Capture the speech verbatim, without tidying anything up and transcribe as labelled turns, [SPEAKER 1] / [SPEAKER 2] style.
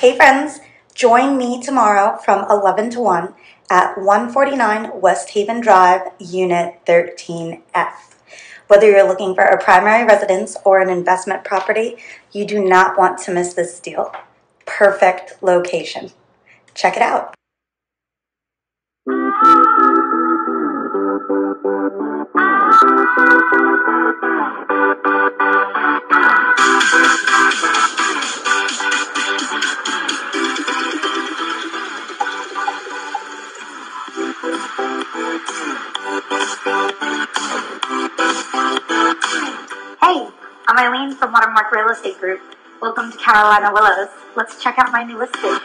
[SPEAKER 1] Hey friends, join me tomorrow from eleven to one at one forty-nine Westhaven Drive, Unit thirteen F. Whether you're looking for a primary residence or an investment property, you do not want to miss this deal. Perfect location. Check it out. Hey, I'm Eileen from Watermark Real Estate Group. Welcome to Carolina Willows. Let's check out my new listing.